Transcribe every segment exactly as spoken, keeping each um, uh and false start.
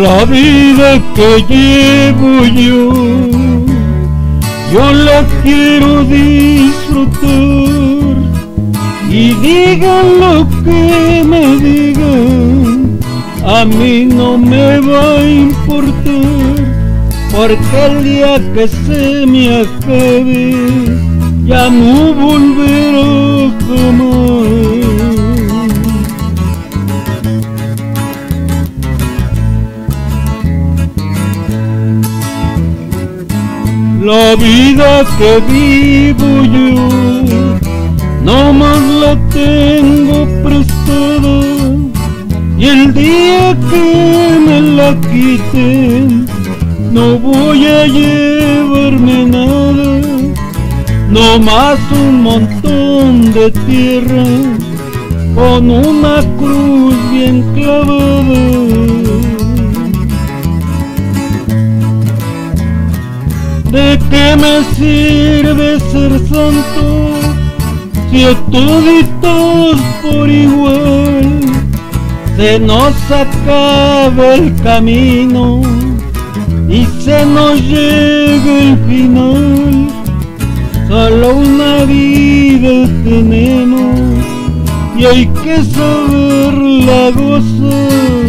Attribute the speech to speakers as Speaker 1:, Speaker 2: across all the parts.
Speaker 1: La vida que llevo yo, yo la quiero disfrutar, y digan lo que me digan, a mí no me va a importar, porque el día que se me acabe ya no volverá jamás. La vida que vivo yo, no más la tengo prestada, y el día que me la quiten, no voy a llevarme nada, no más un montón de tierra, con una cruz bien clavada. ¿De qué me sirve ser santo si a toditos por igual se nos acaba el camino y se nos llega el final? Solo una vida tenemos y hay que saberla gozar.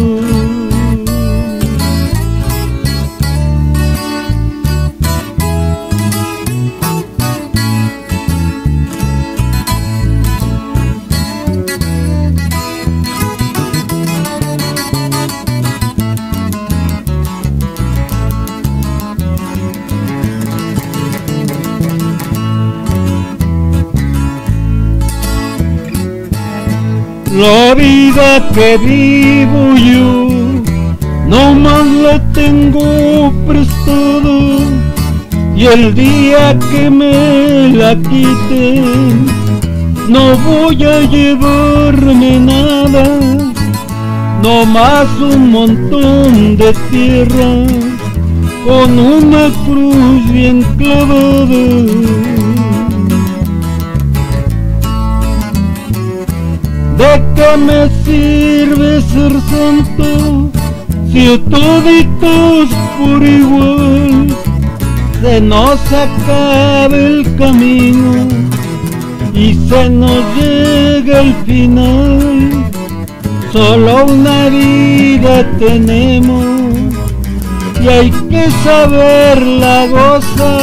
Speaker 1: La vida que vivo yo, no más la tengo prestada, y el día que me la quiten, no voy a llevarme nada, no más un montón de tierra, con una cruz bien clavada. ¿De qué me sirve ser santo si a toditos por igual se nos acaba el camino y se nos llega el final? Solo una vida tenemos y hay que saberla gozar.